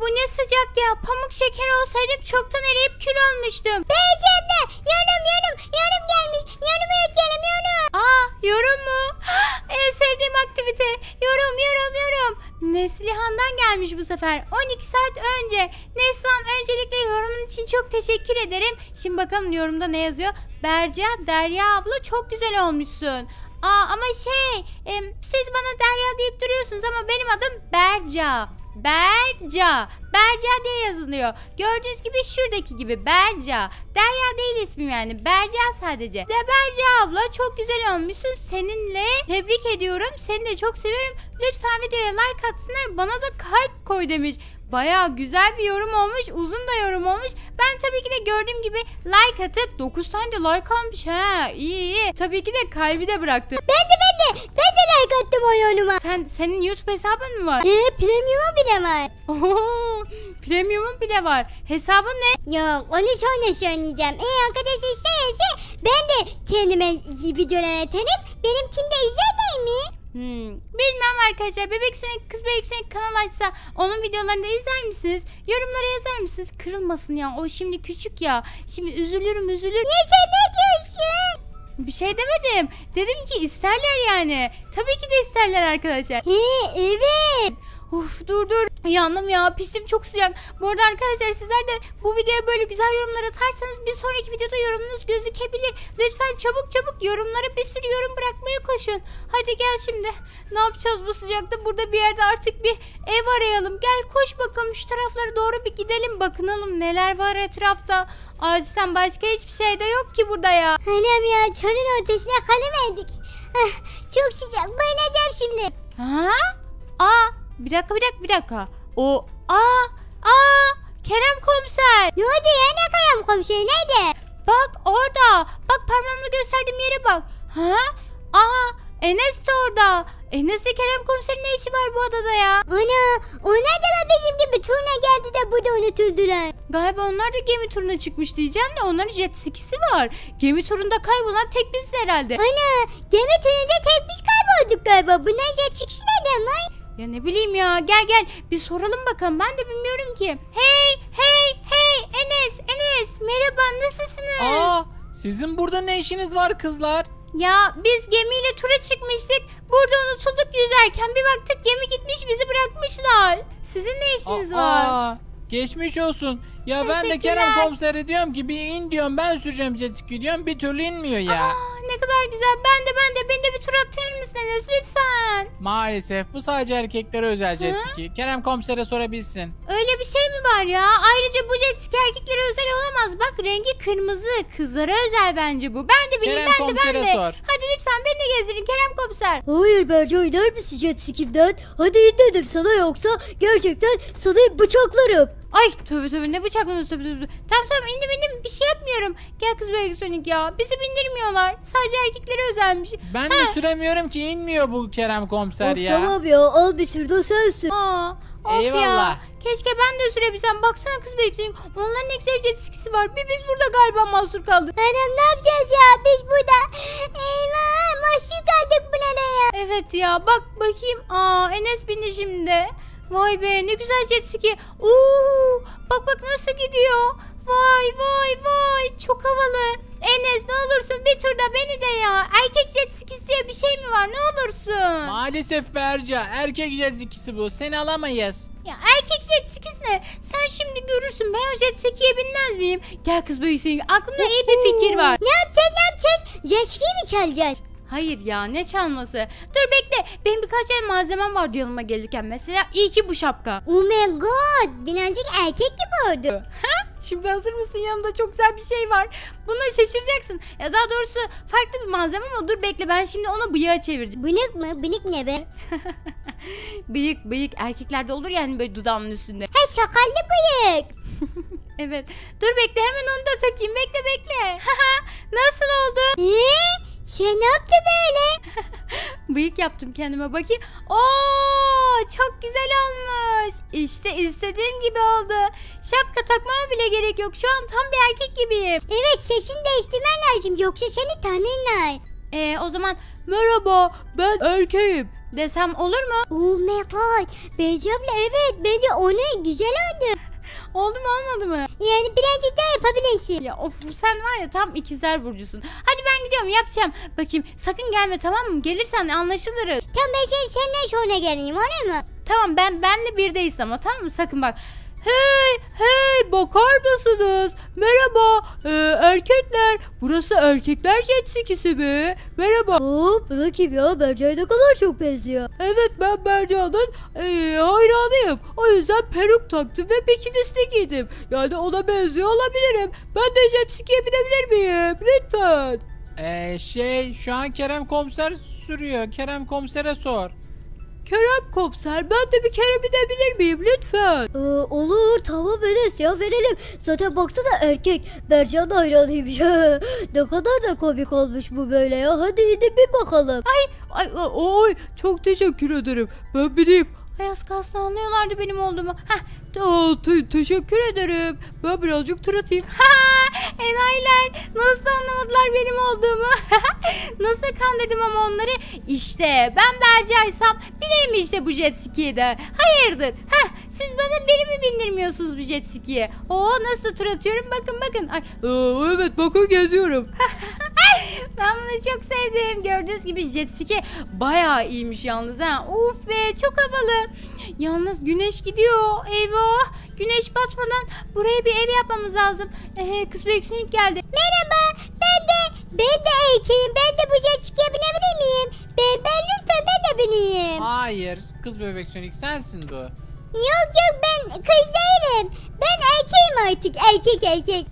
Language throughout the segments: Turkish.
bu ne sıcak ya. Pamuk şeker olsaydım çoktan eriyip kül olmuştum. Beyci abla yorum gelmiş. Yorumu yükleyelim yorum. Aa, yorum mu? En sevdiğim aktivite. Yorum. Neslihan'dan gelmiş bu sefer. 12 saat önce. Neslihan, öncelikle yorumun için çok teşekkür ederim. Şimdi bakalım yorumda ne yazıyor. Berca, Derya abla çok güzel olmuşsun. Ama siz bana Derya deyip duruyorsunuz ama benim adım Berca. Berca diye yazılıyor. Gördüğünüz gibi şuradaki gibi Berca. Derya değil ismim yani. Berca sadece. De Berca abla çok güzel olmuşsun. Seninle tebrik ediyorum. Seni de çok seviyorum. Lütfen videoya like atsınlar. Bana da kalp koy demiş. Baya güzel bir yorum olmuş. Uzun da yorum olmuş. Ben tabii ki de gördüğüm gibi like atıp 9 tane de like almış. İyi. Tabii ki de kalbi de bıraktım. Ben de like attım o yoruma. Senin YouTube hesabın mı var? Premium'u bile var. Premium'un bile var. Hesabın ne? Yok, onu sonra söyleyeceğim. Arkadaş isterse ben de kendime videolar atarım. Benimkini de izler değil mi? Bilmem arkadaşlar. Bebek Sonic, Kız Bebek Sonic kanal açsa onun videolarını da izler misiniz? Yorumlara yazar mısınız? Kırılmasın ya. O şimdi küçük ya. Şimdi üzülürüm. Ya sen ne diyorsun? Bir şey demedim. Dedim ki isterler yani. Tabii ki de isterler arkadaşlar. Evet. Uf, dur. Yandım ya, piştim, çok sıcak. Bu arada arkadaşlar sizler de bu videoya böyle güzel yorumlar atarsanız bir sonraki videoda yorumunuz gözükebilir. Lütfen çabuk yorumlara bir sürü yorum bırakmaya koşun. Hadi gel şimdi. Ne yapacağız bu sıcakta? Burada bir yerde artık bir ev arayalım. Gel koş bakalım, şu taraflara doğru bir gidelim, bakınalım neler var etrafta. Ağaçtan başka hiçbir şey de yok ki burada ya. Annem ya, çölün ortasına kalıverdik. Çok sıcak, bayılacağım şimdi. Bir dakika. Kerem komiser. Ne oldu ya, ne Kerem komiser, nerede? Bak orada. Bak, parmağımla gösterdiğim yere bak. Enes de orada. Enes'le Kerem komiserin ne işi var bu odada ya? Ana, onlar da mı bizim gibi turuna geldi de burada unutuldular? Galiba onlar da gemi turuna çıkmış diyeceğim de onların jet skisi var. Gemi turunda kaybolan tek biziz herhalde. Ana, gemi turunda tek biz kaybolduk galiba. Bunlar jet skisi nereden var? Ya ne bileyim ya, gel bir soralım bakalım, ben de bilmiyorum ki. Hey Enes, merhaba, nasılsınız? Sizin burada ne işiniz var kızlar? Ya biz gemiyle tura çıkmıştık, burada unutulduk yüzerken, bir baktık gemi gitmiş, bizi bırakmışlar. Sizin ne işiniz var? Geçmiş olsun. Ya ben de Kerem komisere diyorum ki bir in diyorum, ben süreceğim jet ski diyorum, bir türlü inmiyor ya. Ne kadar güzel, ben de beni de bir tur attırır mısınız lütfen? Maalesef bu sadece erkeklere özel jet ski. Kerem komisere sorabilsin. Öyle bir şey mi var ya? Ayrıca bu jet ski erkeklere özel olamaz. Bak, rengi kırmızı, kızlara özel bence bu. Ben de bileyim, Kerem komisere sor. Hadi lütfen beni de gezdirin Kerem komiser. Hayır Berca, iner misin jet ski'den? Hadi in dedim sana, yoksa gerçekten sana bıçaklarım. Ay tövbe ne bıçaklaması tövbe. Tamam indim, bir şey yapmıyorum. Gel Kız Bebek Sonic ya, bizi bindirmiyorlar. Sadece erkeklere özelmiş. Ben de süremiyorum ki, inmiyor bu Kerem komiser ya. Tamam ya, al bir tur da sensin. Eyvallah. Ya. Keşke ben de sürebilsem. Baksana Kız Bebek Sonic, onların ne güzel jet skisi var. Biz burada galiba mahsur kaldık. Annem, ne yapacağız ya biz burada? Eyvah, mahsur kaldık buna ya. Evet ya, bak bakayım. Enes bindi şimdi. Vay be, ne güzel jet ski. Bak nasıl gidiyor. Vay çok havalı. Enes, ne olursun bir turda beni de ya. Erkek jet skisi diye bir şey mi var, ne olursun? Maalesef Berca, erkek jet skisi bu, seni alamayız. Ya erkek jet skisi ne? Sen şimdi görürsün, ben o jet skiye binmez miyim? Gel Kız Bebek Sonic, aklımda iyi bir fikir var. Ne yapacağız? Jet ski mi çalacağız? Hayır ya, ne çalması? Dur bekle, benim birkaç tane malzemem vardı yanıma gelirken. Mesela iyi ki bu şapka. Oh my god, birazcık erkek gibi oldu. Şimdi hazır mısın? Yanımda çok güzel bir şey var. Buna şaşıracaksın. Ya daha doğrusu farklı bir malzeme ama dur bekle, ben şimdi onu bıyığa çevireceğim. Bıyık mı? Bıyık ne be? Bıyık erkeklerde olur yani, böyle dudağımın üstünde. Şakallı bıyık. Evet. Dur bekle, hemen onu da takayım. Bekle. Nasıl oldu? Sen ne yaptın böyle? Bıyık yaptım kendime, bakayım. Çok güzel olmuş. İşte istediğim gibi oldu. Şapka takmama bile gerek yok. Şu an tam bir erkek gibiyim. Evet, sesini değiştirmen lazım, yoksa seni tanırlar. O zaman merhaba, ben erkeğim. desem olur mu? Oh my god. Beyci abla evet bence onu güzel oldu. Oldu mu olmadı mı? Yani birazcık daha yapabilirsin. Ya of sen var ya tam ikizler burcusun. Hadi ben gidiyorum yapacağım. Bakayım sakın gelme tamam mı? Gelirsen anlaşılırız. Tamam ben senden sonra geleyim olur mu? Tamam benle birdeyiz ama tamam mı? Sakın bak. Hey bakar mısınız? Merhaba erkekler. Burası erkekler jet skisi be. Merhaba. Hop rakip ya Berca'ya ne kadar çok benziyor. Evet ben Berca'nın hayranıyım. O yüzden peruk taktım ve bikinisini giydim. Yani ona benziyor olabilirim. Ben de jet ski'ye binebilir miyim? Lütfen. Şu an Kerem komiser sürüyor. Kerem komisere sor. Kerem komiser ben de bir kere binebilir miyim lütfen? Olur tamam Enes ya verelim. Zaten baksana erkek Berca'nın hayranıymış. Ne kadar da komik olmuş bu böyle ya. Hadi gidip bir bakalım. Ay çok teşekkür ederim. Ben bineyim. Ay az kalsın anlıyorlardı benim olduğumu. Teşekkür ederim. Ben birazcık tur atayım. Enayiler nasıl anlamadılar benim olduğumu. Nasıl kandırdım ama onları. İşte ben Berca'ysam bilirim işte bu jet ski'yi de. Hayırdır? Siz beni mi bindirmiyorsunuz bu jet ski'ye? Nasıl tur atıyorum bakın. Ay, evet bakın geziyorum. Ben bunu çok sevdim. Gördüğünüz gibi jet ski bayağı iyiymiş yalnız ha. Of be çok havalı. Yalnız güneş gidiyor. Eyvah. Güneş batmadan buraya bir ev yapmamız lazım. Kız Beksunik geldi. Merhaba ben de erkeğim. Ben de bu jet ski'ye binebilir miyim? Ben lütfen ben de bineyim. Hayır. Kız bebek Sonic sensin bu. Yok ben kız değilim. Ben erkeğim artık erkek.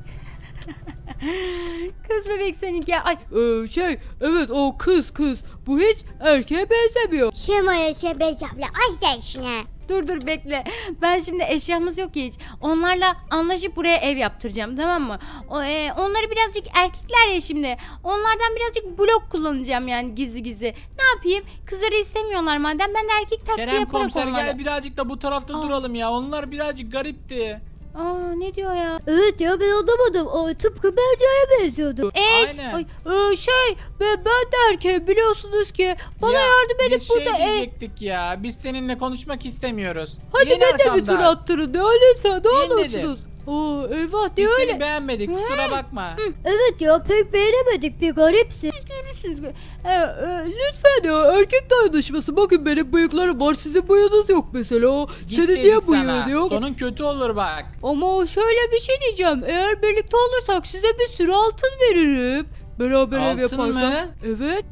Kız Bebek Sonic ya. Ay evet o kız. Bu hiç erkeğe benzemiyor. Şemaya Beyci abla aç dersine. Dur bekle. Ben şimdi eşyamız yok ya hiç. Onlarla anlaşıp buraya ev yaptıracağım tamam mı? Onları birazcık erkekler ya şimdi. Onlardan birazcık blok kullanacağım yani gizli. Ne yapayım? Kızları istemiyorlar madem ben de erkek taktiği Kerem yaparak komiser onlara. gel birazcık da bu tarafta duralım ya. Onlar birazcık garipti. Ne diyor ya? Evet ya ben anlamadım. Tıpkı Berca'ya benziyordu. Aynen. Ben de erkeğim biliyorsunuz ki. Bana yardım edip biz burada diyecektik ya. Biz seninle konuşmak istemiyoruz. Hadi İn ben de bir arkamdan. tur attırın ya lütfen ne İn olursunuz. Eyvah Biz diye seni öyle. beğenmedik. Kusura bakma. Evet ya pek beğenemedik bir garipsin. Görürsünüz. Lütfen ya erkek dayanışması. Bakın benim bıyıklarım var sizin bıyığınız yok mesela. Git Senin dedik niye sana. bıyığın yok? Sonun kötü olur bak. Ama şöyle bir şey diyeceğim. Eğer birlikte olursak size bir sürü altın veririm. Beraber ev Altın yaparsak. mı? Evet.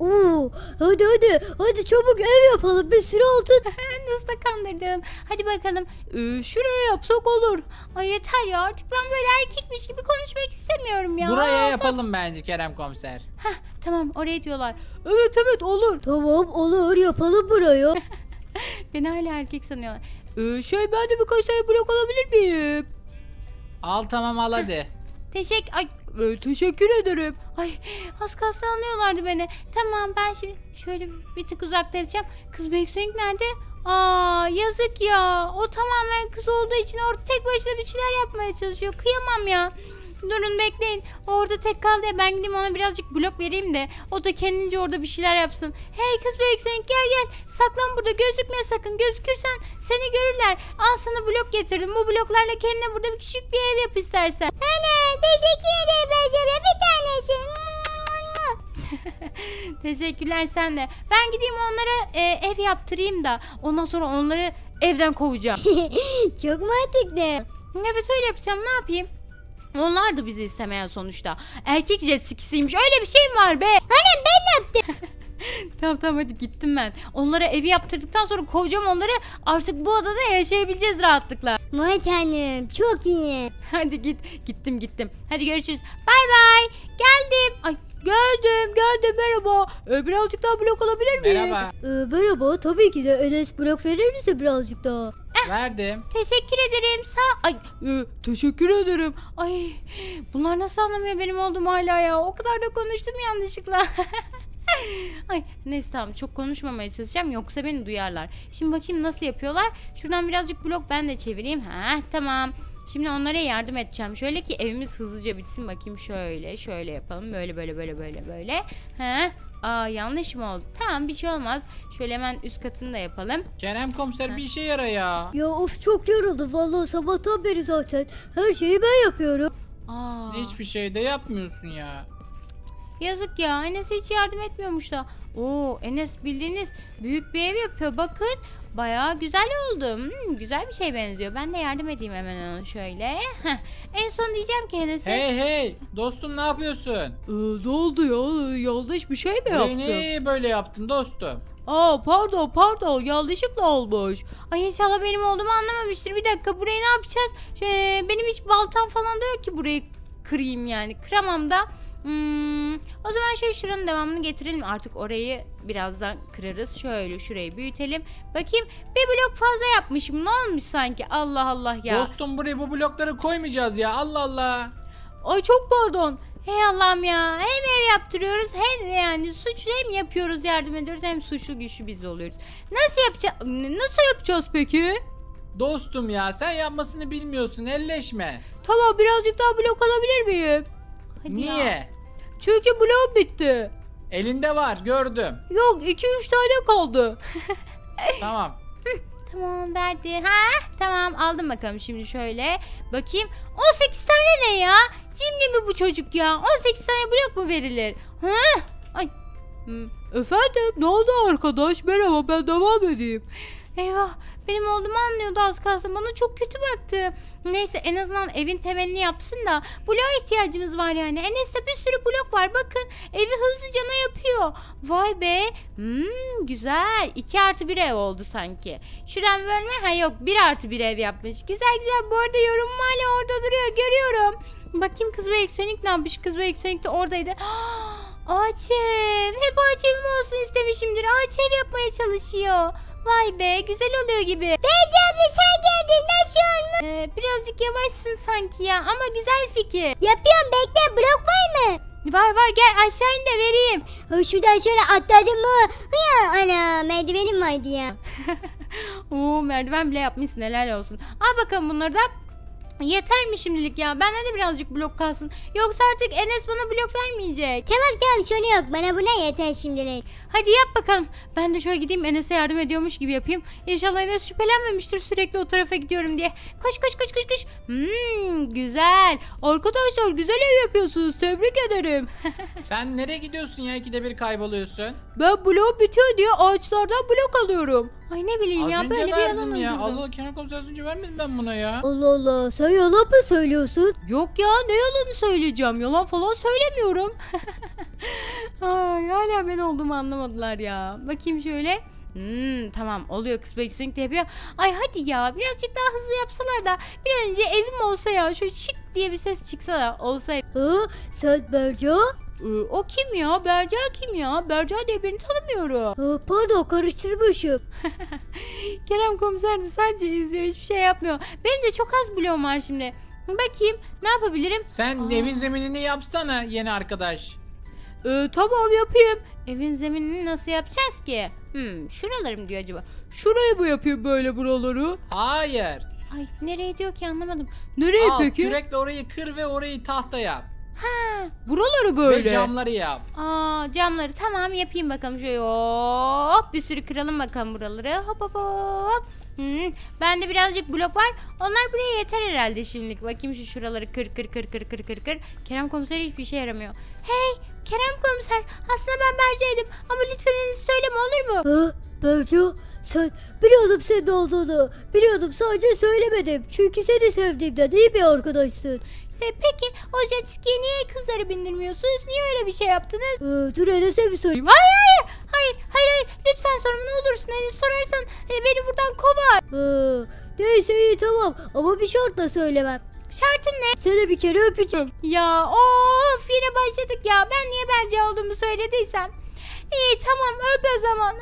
Hadi çabuk ev yapalım bir sürü altın. Nasıl da kandırdın. Hadi bakalım. Şuraya yapsak olur. Ay yeter ya artık ben böyle erkekmiş gibi konuşmak istemiyorum ya. Buraya yapalım bence Kerem komiser. Tamam oraya diyorlar. Evet olur. Tamam olur yapalım burayı. Beni hala erkek sanıyorlar. Ben de birkaç tane blok alabilir miyim? Al tamam al hadi. Teşekkür ederim. Ay az kalsın anlıyorlardı beni. Tamam ben şimdi şöyle bir tık uzakta yapacağım. Kız Beksonik nerede? Yazık ya. O tamamen kız olduğu için orada tek başına bir şeyler yapmaya çalışıyor. Kıyamam ya. Durun bekleyin. O orada tek kaldı ya ben gideyim ona birazcık blok vereyim de o da kendince orada bir şeyler yapsın. Hey kız Beksonik gel. Saklan burada gözükme sakın. Gözükürsen seni görürler. Al sana blok getirdim. Bu bloklarla kendine burada bir küçük bir ev yap istersen. Ana teşekkür ederim Berca bir tanesi. Teşekkürler sen de. Ben gideyim onlara ev yaptırayım da ondan sonra onları evden kovacağım. Çok mantıklı. Evet öyle yapacağım ne yapayım? Onlar da bizi istemeyen sonuçta. Erkek jet skisiymiş öyle bir şey mi var be? Annem ben yaptım. Tamam hadi gittim ben. Onlara evi yaptırdıktan sonra kovacağım onları. Artık bu odada yaşayabileceğiz rahatlıkla. Vay tanrım çok iyi. Hadi gittim. Hadi görüşürüz. Bay. Geldim. Ay geldim merhaba. Birazcık daha blok alabilir miyim? Merhaba. Merhaba tabii ki de Enes blok verir misin birazcık daha? Verdim. Teşekkür ederim. Teşekkür ederim. Ay bunlar nasıl anlamıyor benim olduğumu hala ya. O kadar da konuştum yanlışlıkla. Ay neyse tamam çok konuşmamaya çalışacağım yoksa beni duyarlar. Şimdi bakayım nasıl yapıyorlar. Şuradan birazcık blok ben de çevireyim. Tamam. Şimdi onlara yardım edeceğim. Şöyle ki evimiz hızlıca bitsin bakayım şöyle yapalım. Böyle. Aa, yanlış mı oldu? Tamam, bir şey olmaz. Şöyle hemen üst katını da yapalım. Kerem komiser bir işe yara ya. Ya of çok yoruldum vallahi sabahtan beri zaten. Her şeyi ben yapıyorum. Aa, Hiçbir şey de yapmıyorsun ya. yazık ya. Enes hiç yardım etmiyormuş da. Oo, Enes bildiğiniz büyük bir ev yapıyor. Bakın. Bayağı güzel oldu. Güzel bir şey benziyor. Ben de yardım edeyim hemen ona şöyle. Heh. En son diyeceğim ki Enes'e. Hey dostum, ne yapıyorsun? Ne oldu ya? Yanlış bir şey mi Burayı yaptım? niye böyle yaptın dostum? Aa pardon yanlışlıkla olmuş. Ay, inşallah benim olduğumu anlamamıştır. Bir dakika, burayı ne yapacağız? Benim hiç baltam falan da yok ki burayı kırayım yani. Kıramam da. O zaman şöyle şuranın devamını getirelim. Artık orayı birazdan kırarız. Şöyle şurayı büyütelim. Bakayım, bir blok fazla yapmışım. Ne olmuş sanki? Allah Allah ya. Dostum, buraya bu blokları koymayacağız ya. Allah Allah. Ay, çok pardon. Hey Allah'ım ya. Hem ev yaptırıyoruz hem yani suçlu, hem yapıyoruz, yardım ediyoruz, hem suçlu güçlü biz oluyoruz. Nasıl yapacağız peki? Dostum ya, sen yapmasını bilmiyorsun. Elleşme. Tamam birazcık daha blok alabilir miyim? Hadi Niye? ya. Çünkü bloğum bitti. Elinde var, gördüm. Yok 2-3 tane kaldı. Tamam. Tamam, verdi. Tamam, aldım bakalım şimdi şöyle. Bakayım. 18 tane ne ya? Cimri mi bu çocuk ya? 18 tane blok mu verilir? Ay. Efendim ne oldu arkadaş? Merhaba ben devam edeyim. Eyvah, benim olduğumu anlıyordu az kalsın. Bana çok kötü baktı. Neyse, en azından evin temelini yapsın da bloğa ihtiyacımız var yani. Enes'te bir sürü blok var. Bakın, evi hızlıca yapıyor. Vay be. Güzel. 2+1 ev oldu sanki. Şuradan bölme. Yok, 1+1 ev yapmış. Güzel güzel. Bu arada yorumum hala orada duruyor. Görüyorum. Bakayım kız ve yüksenik ne yapmış? Kız ve yüksenik de oradaydı. Ağaç ev. Hep ağaç evim olsun istemişimdir. Ağaç ev yapmaya çalışıyor. Vay be, güzel oluyor gibi. Beyci abla sen geldin, nasıl olmuş? Birazcık yavaşsın sanki ya, ama güzel fikir. Yapıyorum bekle blok var mı? Var, gel aşağı in de vereyim. Şuradan şöyle atladım mı? Ya ana merdivenim vardı ya. Oo, merdiven bile yapmışsın, helal olsun. Al bakalım bunları da. Yeter mi şimdilik ya? Bende de birazcık blok kalsın. Yoksa artık Enes bana blok vermeyecek. Tamam şunu yok bana buna yeter şimdilik. Hadi yap bakalım. Ben de şöyle gideyim, Enes'e yardım ediyormuş gibi yapayım. İnşallah Enes şüphelenmemiştir sürekli o tarafa gidiyorum diye. Koş. Güzel. Arkadaşlar güzel ev yapıyorsunuz tebrik ederim. Sen nereye gidiyorsun ya? 2'de 1 kayboluyorsun. Ben bloğum bitiyor diye ağaçlardan blok alıyorum. Ay, ne bileyim Az ya, önce böyle bir yalan verdim ya. uydurdum. Allah, Kerem komiser az önce vermedim ben buna ya. Allah Allah sen yalan mı söylüyorsun? Yok ya ne yalanı söyleyeceğim yalan falan söylemiyorum. Ay, hala ben olduğumu anlamadılar ya. Bakayım şöyle. Tamam, oluyor, kız bekçilik de yapıyor. Ay hadi ya, birazcık daha hızlı yapsalar da bir an önce evim olsa ya, şöyle şık diye bir ses çıksa da olsa. Sen Berca? O kim ya? Berca kim ya? Berca diye birini tanımıyorum. Pardon karıştırmışım. Kerem komiser de sadece izliyor, hiçbir şey yapmıyor. Benim de çok az bloğum var şimdi. Bakayım ne yapabilirim? Sen evin zeminini yapsana yeni arkadaş. Tamam yapayım. Evin zeminini nasıl yapacağız ki? Şuraları mı diyor acaba? Şurayı mı yapayım böyle buraları? Hayır. Ay, nereye diyor ki, anlamadım. Nereye Al peki? kürekle orayı kır ve orayı tahta yap. Buraları böyle. Ve camları yap. Camları tamam, yapayım bakalım şöyle. Hop, bir sürü kıralım bakalım buraları. Hop. Bende birazcık blok var. Onlar buraya yeter herhalde şimdilik. Bakayım şuraları kır. Kerem komiser hiçbir şey yaramıyor. Hey Kerem komiser, aslında ben Berca'ydım ama lütfen Enes'e söyleme, olur mu? Berca sen biliyordum senin olduğunu. Biliyordum sadece söylemedim. Çünkü seni sevdiğimden iyi bir arkadaşsın. Peki o jet ski'ye niye kızları bindirmiyorsunuz? Niye öyle bir şey yaptınız? Dur Enes'e bir sorayım. Hayır, lütfen sorma, ne olursun. Enes sorarsan beni buradan kovar. Neyse iyi tamam ama bir şartla söylemem. Şartın ne? Seni bir kere öpeceğim. Ya of, yine başladık ya. Ben niye Berca olduğumu söylediysem. İyi tamam, öp o zaman.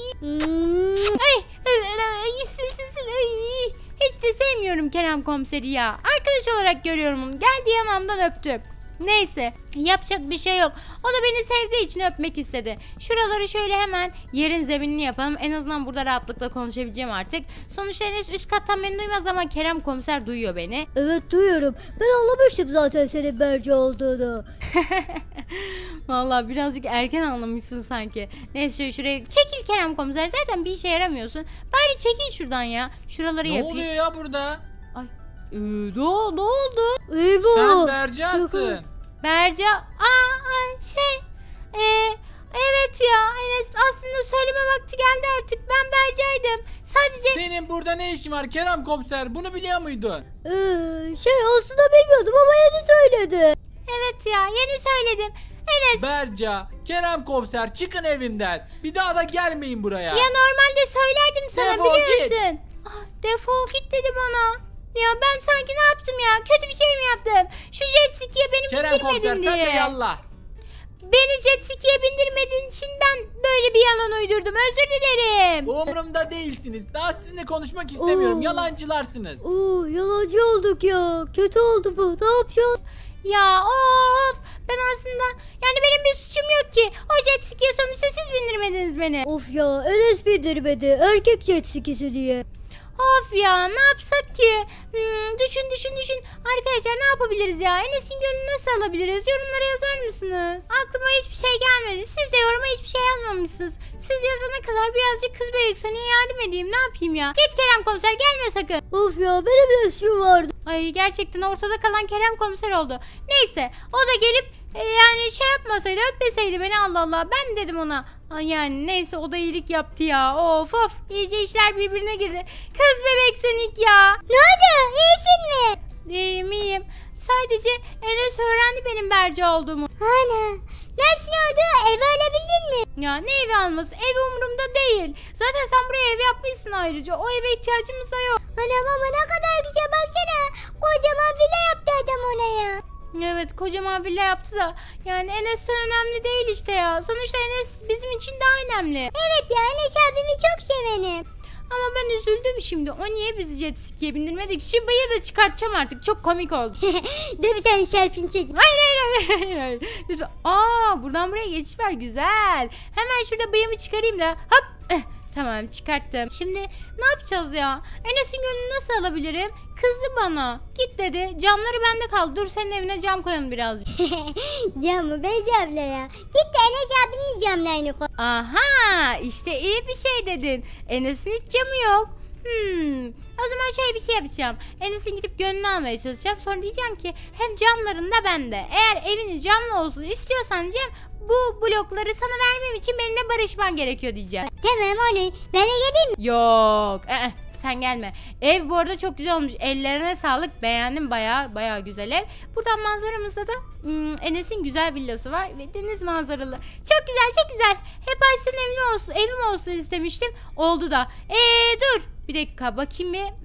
Sil. Hiç de sevmiyorum Kerem komiseri ya. Arkadaş olarak görüyorum onu. Geldi yanımdan öptüm. Neyse yapacak bir şey yok. O da beni sevdiği için öpmek istedi. Şuraları şöyle hemen yerin zeminini yapalım. En azından burada rahatlıkla konuşabileceğim artık. Sonuçta Enes üst kattan beni duymaz ama Kerem komiser duyuyor beni. Evet duyuyorum. Ben anlamıştım zaten senin Berce olduğunu. Vallahi birazcık erken anlamışsın sanki. Neyse şuraya çekil Kerem komiser, zaten bir işe yaramıyorsun. Bari çekil şuradan ya. Şuraları Ne yapayım. oluyor ya burada? Ne oldu? Sen Eyvah. Berca'sın. Berca, evet ya Enes, aslında söyleme vakti geldi artık. Ben Berca'ydım. Sadece Senin burada ne işin var Kerem komiser? Bunu biliyor muydun? Aslında bilmiyordum ama yeni söyledi. evet ya yeni söyledim. Enes Berca, Kerem komiser çıkın evimden. Bir daha da gelmeyin buraya. ya normalde söylerdim sana, Defol git. biliyorsun. Defol git dedi bana. Ya ben sanki ne yaptım ya? Kötü bir şey mi yaptım? Şu jet ski'ye beni Kerem komiser bindirmedin sen de diye. yallah. Beni jet ski'ye bindirmediğin için ben böyle bir yalan uydurdum. Özür dilerim. Umurumda değilsiniz. Daha sizinle konuşmak istemiyorum. Oo. Yalancılarsınız. Yalancı olduk ya. Kötü oldu bu. Ne yapacağız? Ya of, ben aslında yani benim bir suçum yok ki. O jet ski'ye sonuçta siz bindirmediniz beni. Of ya Enes bildirmedi. Erkek jet skisi diye. Of ya, ne yapsak ki? Düşün. Arkadaşlar ne yapabiliriz ya? Enes'in gönlünü nasıl alabiliriz? Yorumlara yazar mısınız? Aklıma hiçbir şey gelmedi. Siz de yoruma hiçbir şey yazmamışsınız. Siz yazana kadar birazcık kız bebek Sony'e yardım edeyim. Ne yapayım ya? Git Kerem komiser, gelme sakın. Of ya benim de işim vardı. Ay gerçekten ortada kalan Kerem komiser oldu. Neyse o da gelip yani şey yapmasaydı, öpmeseydi beni, Allah Allah, ben mi dedim ona? Ay yani neyse, o da iyilik yaptı ya. Of iyice işler birbirine girdi. Kız bebek Sonic ya. Ne oldu? İyisin mi? İyiyim. Sadece Enes öğrendi benim Berca olduğumu. Ana. Nasıl oldu? Ev alabildin mi? Ya ne evi alması? Ev umurumda değil. Zaten sen buraya ev yapmışsın ayrıca. O eve ihtiyacımız da yok. Anam ama ne kadar güzel, baksana. Kocaman villa yaptı adam ona ya. Evet, kocaman villa yaptı da yani Enes'ten önemli değil işte ya. Sonuçta Enes bizim için daha önemli. Evet ya Enes abimi çok severim. Ama ben üzüldüm şimdi. O niye bizi jet ski'ye bindirmedi ki? Şu bıyığı da çıkartacağım artık. Çok komik oldu. Dur bir tane selfie çek. Hayır. Lütfen. Buradan buraya geçiş var. Güzel. Hemen şurada bıyığımı çıkarayım da. Hop. Tamam, çıkarttım. Şimdi ne yapacağız ya? Enes'in gönlünü nasıl alabilirim? Kızdı bana. Git dedi. Camları bende kaldı. Dur senin evine cam koyalım birazcık. Camı be camla ya. Git de Enes abinin camlarını koy. Aha, işte iyi bir şey dedin. Enes'in hiç camı yok. O zaman şöyle bir şey yapacağım. Enes'in gidip gönlünü almaya çalışacağım. Sonra diyeceğim ki hem camların da bende. Eğer evini camlı olsun istiyorsan diyeceğim, bu blokları sana vermem için benimle barışman gerekiyor diyeceğim. Tamam onu. Ben de geleyim mi? Yok. Sen gelme. Ev bu arada çok güzel olmuş. Ellerine sağlık. Beğendim, baya güzel ev. Buradan manzaramızda da Enes'in güzel villası var ve deniz manzaralı. Çok güzel. Hep Ayşe'nin evim olsun istemiştim. Oldu da. Dur. Bir dakika bakayım bir.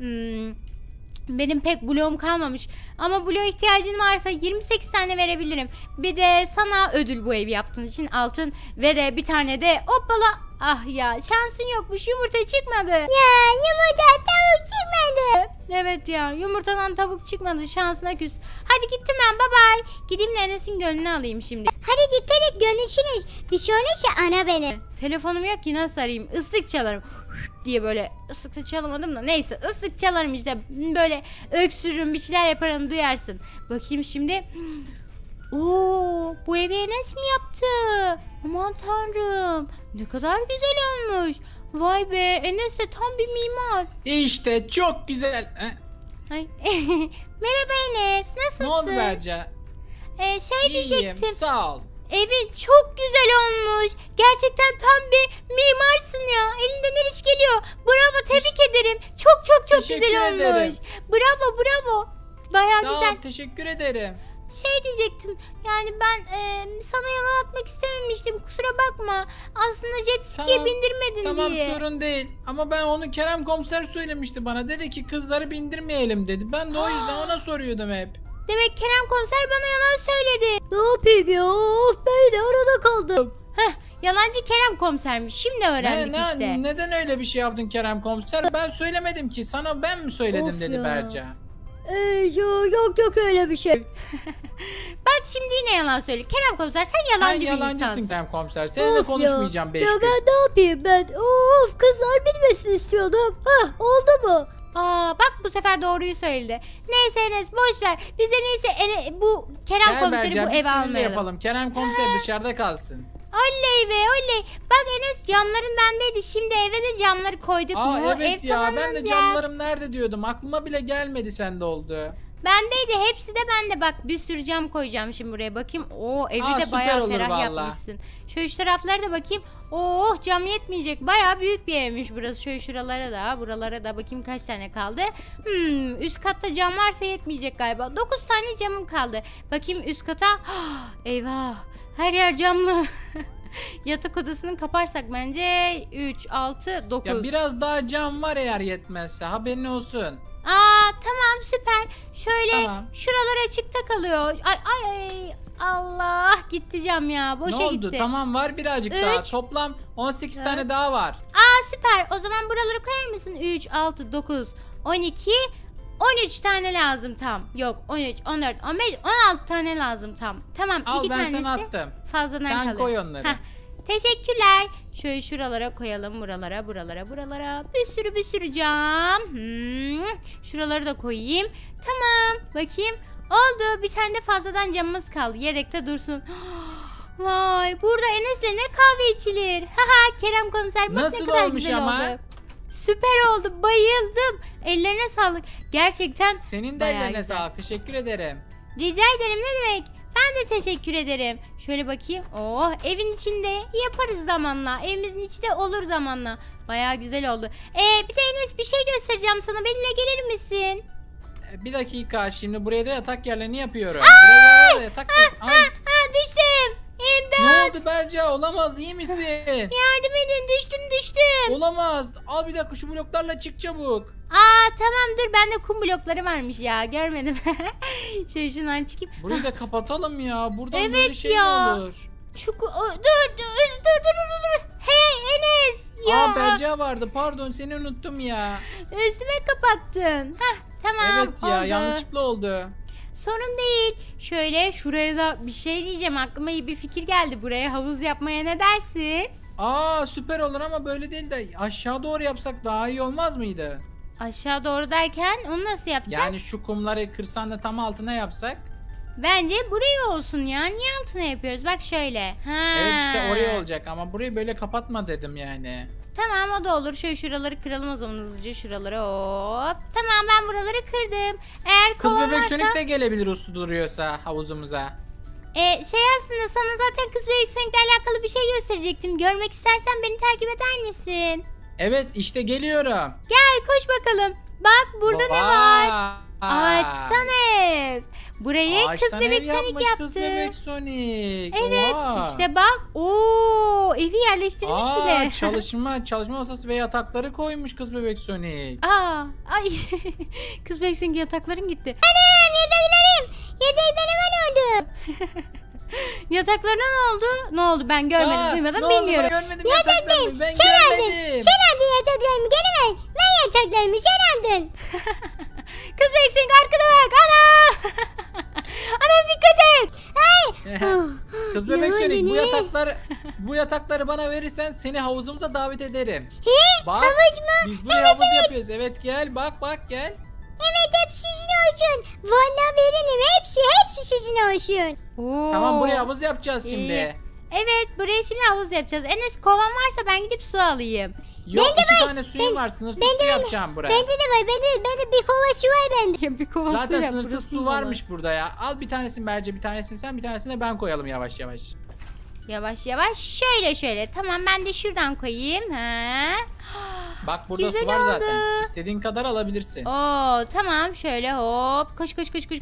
Benim pek bloğum kalmamış. Ama bloğa ihtiyacın varsa 28 tane verebilirim. Bir de sana ödül bu evi yaptığın için altın ve de bir tane de hoppala. Ah ya, şansın yokmuş, yumurta çıkmadı. Ya yumurta tavuk çıkmadı. Evet ya, yumurtadan tavuk çıkmadı, şansına küs. Hadi gittim ben, bye bye. Gideyim de Enes'in gönlünü alayım şimdi. Hadi dikkat et, görüşürüz. Bir şey olursa ana beni. Telefonum yok ki, nasıl arayayım? Islık çalarım diye, böyle ıslık da çalamadım da neyse, ıslık çalarım işte, böyle öksürürüm, bir şeyler yaparım, duyarsın. Bakayım şimdi. Bu evi Enes mi yaptı? Aman tanrım, ne kadar güzel olmuş. Vay be, Enes de tam bir mimar. İşte çok güzel. Ay. Merhaba Enes, nasılsın? Ne oldu Berca? Diyecektim. Sağ ol. Evin çok güzel olmuş. Gerçekten tam bir mimarsın ya. Elinden her iş geliyor. Bravo, tebrik ederim. Çok Teşekkür güzel ederim. olmuş. Bravo. Bayağı Sağ güzel. ol, teşekkür ederim. Diyecektim. Yani ben sana yalan atmak istememiştim. Kusura bakma. Aslında jet ski'ye Tamam, bindirmedin Tamam diye. sorun değil. Ama ben onu Kerem komiser söylemişti bana. Dedi ki kızları bindirmeyelim dedi. Ben de o yüzden ona soruyordum hep. Demek Kerem komiser bana yalan söyledi. Ne yapayım ya? Of ben de arada kaldım. Yalancı Kerem komisermiş. Şimdi öğrendik işte. Neden öyle bir şey yaptın Kerem komiser? Ben söylemedim ki. Sana ben mi söyledim Of dedi ya. Berca. Yok öyle bir şey. Ben Bak şimdi yine yalan söylüyor. Kerem komiser sen yalancı Sen bir yalancısın insansın. Kerem komiser. Seninle Of konuşmayacağım 5 ya gün. ben ne yapayım ben? Of kızlar bilmesin istiyordum. Hah oldu mu? Aa bak bu sefer doğruyu söyledi. Neyse Enes boş ver. Biz en iyisi bu Kerem Gel komiseri Berca bu biz eve seninle almayalım. yapalım. Kerem komiser dışarıda kalsın. Oley be oley. Bak Enes camların bendeydi. Şimdi eve de camları koyduk Aa mu? evet Ev ya ben de tamamlanacak. camlarım nerede diyordum. Aklıma bile gelmedi sende oldu. Bendeydi hepsi de bende. Bak bir sürü cam koyacağım şimdi buraya bakayım. Oo evi Aa, de süper bayağı olur ferah valla. yapmışsın. Şöyle şu taraflara da bakayım. Oh cam yetmeyecek. Bayağı büyük bir evmiş burası. Şöyle şuralara da buralara da bakayım kaç tane kaldı. Üst katta cam varsa yetmeyecek galiba. 9 tane camım kaldı. Bakayım üst kata. Eyvah. Her yer camlı. Yatak odasını kaparsak bence 3, 6, 9. Ya biraz daha cam var eğer yetmezse haberin olsun. Aa tamam süper. Şöyle Tamam. şuralar açıkta kalıyor. Ay Allah gitti cam ya. Boşa Ne oldu? gitti. Tamam var birazcık daha. Üç. Toplam 18 Dört. tane daha var. Aa süper. O zaman buraları koyar mısın? 3, 6, 9, 12, 13 tane lazım tam. Yok 13, 14, 15, 16 tane lazım tam. Tamam Al iki ben tanesi sana attım. fazladan Sen kalır. koy onları. Heh, teşekkürler. Şöyle şuralara koyalım. Buralara. Bir sürü cam. Şuraları da koyayım. Tamam. Bakayım. Oldu. Bir tane de fazladan camımız kaldı. Yedekte dursun. Vay. Burada Enes'le ne kahve içilir. Haha Kerem komiser bak Nasıl ne kadar olmuş güzel ama? oldu. Süper oldu. Bayıldım. Ellerine sağlık. Gerçekten Senin de bayağı ellerine güzel. sağlık. Teşekkür ederim. rica ederim ne demek. Ben de teşekkür ederim. Şöyle bakayım. Oh evin içinde yaparız zamanla. Evimizin içi de olur zamanla. Bayağı güzel oldu. Bir de Enes bir şey göstereceğim sana. Benimle gelir misin? Bir dakika şimdi buraya da yatak yerlerini yapıyorum. Buralara da yatak Ay, Ha düştüm. İmdat. ne oldu Berca? Olamaz iyi misin? Yardım edin düştüm. Olamaz. Al bir dakika şu bloklarla çık çabuk. Aa tamam dur bende kum blokları varmış ya görmedim. Şöyle şundan çıkayım. Burayı da kapatalım ya. Buradan Evet böyle şey ya. mi olur? Dur. Hey Enes. Ya. Aa Berca vardı. Pardon seni unuttum ya. Üstüme kapattın. Heh tamam Evet ya oldu. yanlışlıkla oldu. Sorun değil. Şöyle şuraya da bir şey diyeceğim. Aklıma iyi bir fikir geldi. Buraya havuz yapmaya ne dersin? Aa süper olur ama böyle değil de aşağı doğru yapsak daha iyi olmaz mıydı? Aşağı doğru derken onu nasıl yapacağız? Yani şu kumları kırsan da tam altına yapsak. Bence buraya olsun ya. Niye altına yapıyoruz? Bak şöyle. Ha. Evet işte oraya olacak ama burayı böyle kapatma dedim yani. Tamam o da olur. Şöyle şuraları kıralım o zaman hızlıca şuraları hop. Tamam ben buraları kırdım. Eğer Kız kovan bebek varsa... Sonic de gelebilir uslu duruyorsa havuzumuza. Şey aslında sana zaten kız bebek Sonic'le alakalı bir şey gösterecektim. Görmek istersen beni takip eder misin? Evet işte geliyorum. Gel koş bakalım. Bak burada ne var? Vay! Ağaçtan ev. Burayı kız Ağaçtan bebek ev Sonic yapmış yaptı. Kız bebek Sonic. Evet Oha. işte bak. Oo evi yerleştirmiş bile. çalışma masası ve yatakları koymuş kız bebek Sonic. Ay kız bebek Sonic yatakların gitti. Yataklarıma ne oldu? Yataklarına ne oldu? Ne oldu ben görmedim Aa, duymadım ne oldu? bilmiyorum. Ben görmedim yataklarını. Ben görmedim. aldın yataklarımı gene ver. Ben yataklarımı sen aldın. Kız bebek Sonic arkada bak ana. Anam dikkat et. Kız bebek Ne Sonic oldu, bu yatakları bana verirsen seni havuzumuza davet ederim. Bak, havuz mu? biz buraya havuz yapıyoruz. Evet gel bak gel. Evet hepsi sizin olsun. Valla veririm hepsi sizin olsun. Oo. Tamam buraya havuz yapacağız şimdi. İyi. Evet buraya şimdi havuz yapacağız. Enes kovan varsa ben gidip su alayım. Yok iki tane suyum var sınırsız su yapacağım buraya. Bende de var bende bir kova su var bende. Bir kova Zaten yap, sınırsız burası su mı varmış burada ya. Al bir tanesini Berce bir tanesini sen bir tanesini de ben koyalım yavaş yavaş. Yavaş yavaş şöyle. Tamam ben de şuradan koyayım. Ha. Bak burada Güzel su var zaten. oldu. İstediğin kadar alabilirsin. Oo tamam şöyle hop koştum.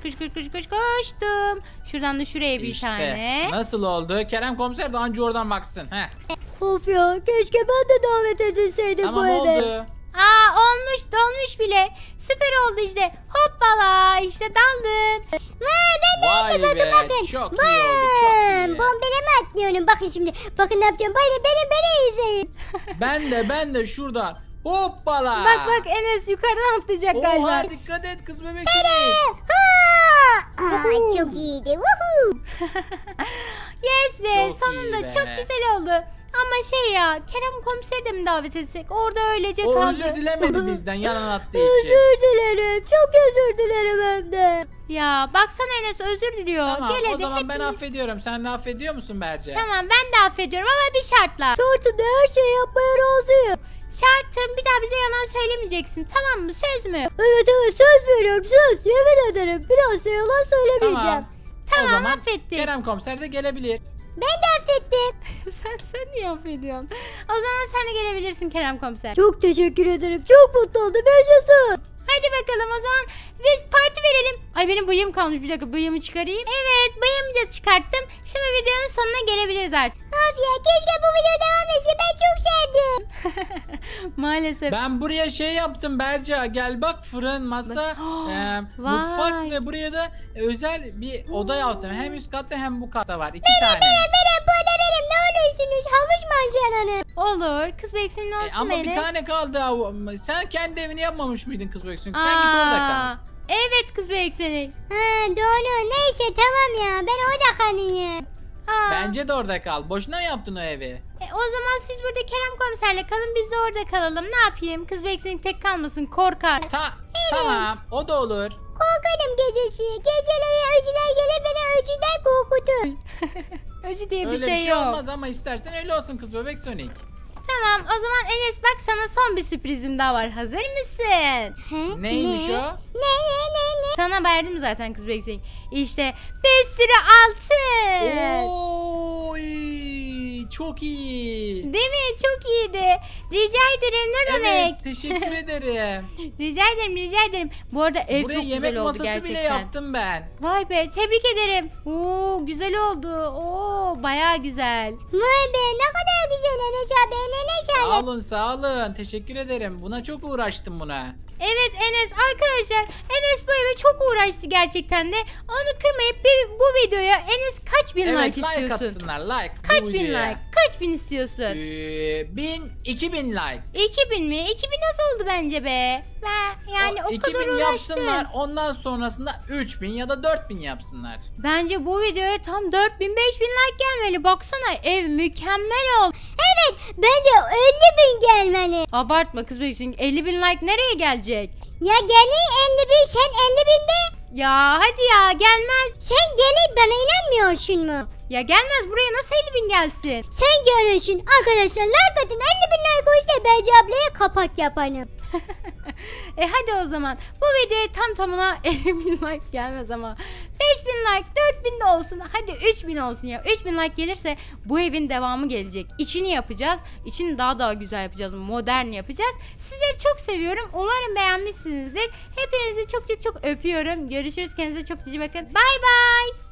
Şuradan da şuraya bir İşte. tane. Nasıl oldu? Kerem komiser de anca oradan baksın. Heh. Of ya keşke ben de davet edilseydim Tamam bu eve. oldu. Dolmuş bile. Süper oldu işte. Hoppala işte daldım. Vay be. Çok iyi oldu. Çok iyi. Bombeleme atlıyorum. Bakın şimdi. Bakın ne yapacağım. Beni izleyin. Ben de şuradan. Hoppala. Bak Enes yukarıdan atlayacak galiba. Oha dikkat et kız bebek Sonic. Ha! Aa, çok iyiydi. Woohoo. Yes be, Çok sonunda iyi be. çok güzel oldu. Ama şey ya, Kerem komiseri de mi davet etsek? Orada öylece O kaldı. özür dilemedi bizden yalan attığı için. Özür dilerim. Çok özür dilerim hem de. Ya baksana Enes özür diliyor. Tamam Gel o hadi zaman ben hepimiz- affediyorum. Sen de affediyor musun Berce? Tamam ben de affediyorum ama bir şartla. Şartında her şeyi yapmaya razıyım. Şartım bir daha bize yalan söylemeyeceksin, tamam mı? Söz mü? Evet söz veriyorum söz. Yemin ederim bir daha size yalan söylemeyeceğim. Tamam o zaman affettim. Kerem komiser de gelebilir. Ben de affettim. sen niye affediyorsun? O zaman sen de gelebilirsin Kerem komiser. Çok teşekkür ederim. Çok mutlu oldum. Yaşasın. Hadi bakalım o zaman biz parti verelim. Ay benim bıyığım kalmış, bir dakika bıyığımı çıkarayım. Evet bıyığımı da çıkarttım. Şimdi videonun sonuna gelebiliriz artık. Of ya keşke bu video devam etse. Ben çok sevdim. Maalesef. Ben buraya şey yaptım Berce. Gel bak fırın, masa, mutfak Vay. ve buraya da özel bir oda yaptım. Hem üst katta hem bu katta var. 2 tane. Benim bu da benim. Ne olursunuz? Havuç manzaranı. Olur. Kız beksin olsun Ama beni. bir tane kaldı. Sen kendi evini yapmamış mıydın kız Böksün? Sen git orada kal. Evet kız beksin. Ha doğru. Neyse tamam ya. Ben orada kalayım. Bence de orada kal. Boşuna mı yaptın o evi? O zaman siz burada Kerem komiserle kalın, biz de orada kalalım. Ne yapayım? Kız beksin tek kalmasın, korkar. Tamam o da olur. Korkarım gecesi. Geceleri öcüler gelir beni öcüden korkutur. Öcü diye Öyle bir şey yok. olmaz ama istersen öyle olsun kız bebek Sonic. Tamam o zaman Enes bak sana son bir sürprizim daha var. Hazır mısın? He? Neymiş ne? o? Ne? Sana verdim zaten kız beksin. İşte bir sürü altın. Oy, çok iyi. Değil mi? Çok iyiydi. Rica ederim ne demek? Evet teşekkür ederim. Rica ederim rica ederim. Bu arada ev Buraya çok yemek güzel oldu masası gerçekten. bile yaptım ben. Vay be tebrik ederim. Oo güzel oldu. Oo baya güzel. Vay be ne kadar güzel Enes abi. Enes abi. Sağ olun sağ olun. Teşekkür ederim. Buna çok uğraştım buna. Evet Enes arkadaşlar Enes bu eve çok uğraştı gerçekten de. Onu kırmayıp bu videoya Enes kaç bin Evet like like istiyorsun? atsınlar like. Kaç bu bin videoya. like? Kaç bin istiyorsun? 2000 like. 2000 mi? 2000 nasıl oldu bence be? Yani o 2000 kadar uğraştım. yapsınlar. Ondan sonrasında 3000 ya da 4000 yapsınlar. Bence bu videoya tam 4000 5000 like gelmeli. Baksana ev mükemmel oldu. Evet bence 50.000 gelmeli. Abartma kız büyüksün. 50 bin like nereye gelecek? Ya gene 51 sen 50.000'de. Ya hadi ya gelmez. Sen gelip bana inanmıyorsun mu? Ya gelmez buraya nasıl 50 bin gelsin? Sen görürsün arkadaşlar like atın 50.000 like olursa Bence ablaya kapak yaparım. Hadi o zaman bu videoya tam tamına 50 bin like gelmez ama 5 bin like 4 bin de olsun, hadi 3 bin olsun ya. 3 bin like gelirse bu evin devamı gelecek. İçini yapacağız, içini daha güzel yapacağız, modern yapacağız. Sizleri çok seviyorum, umarım beğenmişsinizdir. Hepinizi çok öpüyorum. Görüşürüz, kendinize çok iyi bakın, bay bay.